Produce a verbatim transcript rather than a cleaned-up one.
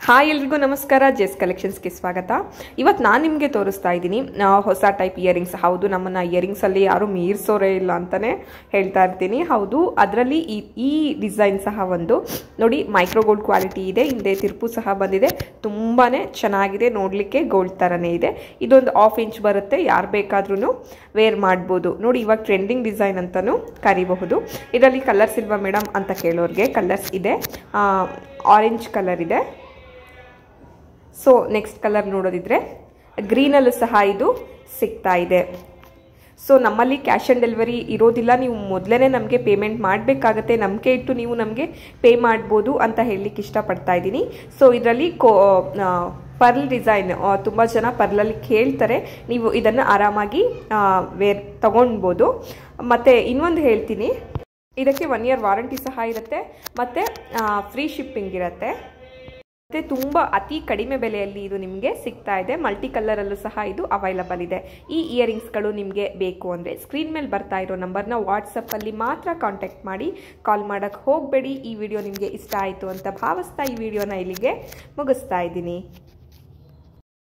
Hi ಎಲ್ರಿಗೂ ನಮಸ್ಕಾರ. Chess ಕಲೆಕ್ಷನ್ಸ್ಗೆ ಸ್ವಾಗತ. ಇವತ್ತು ನಾನು ನಿಮಗೆ ತೋರಿಸ್ತಾ ಇದ್ದೀನಿ ಹೊಸ ಟೈಪ್ ಇಯರಿಂಗ್ಸ್. ಹೌದು, ನಮ್ಮನ್ನು ಇಯರಿಂಗ್ಸಲ್ಲಿ ಯಾರೂ ಮೀರಿಸೋರೇ ಇಲ್ಲ ಅಂತಲೇ ಹೇಳ್ತಾ ಇರ್ತೀನಿ. ಹೌದು, ಅದರಲ್ಲಿ ಈ ಈ ಡಿಸೈನ್ ಸಹ ಒಂದು ನೋಡಿ, ಮೈಕ್ರೋ ಗೋಲ್ಡ್ ಕ್ವಾಲಿಟಿ ಇದೆ. ಹಿಂದೆ ತಿರುಪು ಸಹ ಬಂದಿದೆ. ತುಂಬಾ ಚೆನ್ನಾಗಿದೆ, ನೋಡಲಿಕ್ಕೆ ಗೋಲ್ಡ್ ಥರನೇ ಇದೆ. ಇದೊಂದು ಹಾಫ್ ಇಂಚ್ ಬರುತ್ತೆ, ಯಾರು ಬೇಕಾದ್ರೂ ವೇರ್ ಮಾಡ್ಬೋದು. ನೋಡಿ, ಇವಾಗ ಟ್ರೆಂಡಿಂಗ್ ಡಿಸೈನ್ ಅಂತಲೂ ಕರಿಬಹುದು. ಇದರಲ್ಲಿ ಕಲರ್ಸ್ ಇಲ್ವಾ ಮೇಡಮ್ ಅಂತ ಕೇಳೋರಿಗೆ ಕಲರ್ಸ್ ಇದೆ. ಆರೆಂಜ್ ಕಲರ್ ಇದೆ. ಸೊ ನೆಕ್ಸ್ಟ್ ಕಲರ್ ನೋಡೋದಿದ್ರೆ ಗ್ರೀನಲ್ಲೂ ಸಹ ಇದು ಸಿಗ್ತಾ ಇದೆ. ಸೊ ನಮ್ಮಲ್ಲಿ ಕ್ಯಾಶ್ ಆನ್ ಡೆಲಿವರಿ ಇರೋದಿಲ್ಲ. ನೀವು ಮೊದಲೇ ನಮಗೆ ಪೇಮೆಂಟ್ ಮಾಡಬೇಕಾಗತ್ತೆ. ನಂಬಿಕೆ ಇಟ್ಟು ನೀವು ನಮಗೆ ಪೇ ಮಾಡ್ಬೋದು ಅಂತ ಹೇಳಲಿಕ್ಕೆ ಇಷ್ಟಪಡ್ತಾ ಇದ್ದೀನಿ. ಸೊ ಇದರಲ್ಲಿ ಕೋ ಪರ್ಲ್ ಡಿಸೈನ್ ತುಂಬ ಜನ ಪರ್ಲಲ್ಲಿ ಕೇಳ್ತಾರೆ. ನೀವು ಇದನ್ನು ಆರಾಮಾಗಿ ವೇರ್ ತಗೊಳ್ಬೋದು. ಮತ್ತು ಇನ್ನೊಂದು ಹೇಳ್ತೀನಿ, ಇದಕ್ಕೆ ಒನ್ ಇಯರ್ ವಾರಂಟಿ ಸಹ ಇರುತ್ತೆ ಮತ್ತು ಫ್ರೀ ಶಿಪ್ಪಿಂಗ್ ಇರುತ್ತೆ. ಮತ್ತು ತುಂಬ ಅತಿ ಕಡಿಮೆ ಬೆಲೆಯಲ್ಲಿ ಇದು ನಿಮಗೆ ಸಿಗ್ತಾ ಇದೆ. ಮಲ್ಟಿ ಕಲರಲ್ಲೂ ಸಹ ಇದು ಅವೈಲಬಲ್ ಇದೆ. ಈ ಇಯರಿಂಗ್ಸ್ಗಳು ನಿಮಗೆ ಬೇಕು ಅಂದರೆ ಸ್ಕ್ರೀನ್ ಮೇಲೆ ಬರ್ತಾ ಇರೋ ನಂಬರ್ನ ವಾಟ್ಸಪ್ಪಲ್ಲಿ ಮಾತ್ರ ಕಾಂಟ್ಯಾಕ್ಟ್ ಮಾಡಿ. ಕಾಲ್ ಮಾಡೋಕ್ಕೆ ಹೋಗಬೇಡಿ. ಈ ವಿಡಿಯೋ ನಿಮಗೆ ಇಷ್ಟ ಆಯಿತು ಅಂತ ಭಾವಿಸ್ತಾ ಈ ವಿಡಿಯೋನ ಇಲ್ಲಿಗೆ ಮುಗಿಸ್ತಾ ಇದ್ದೀನಿ.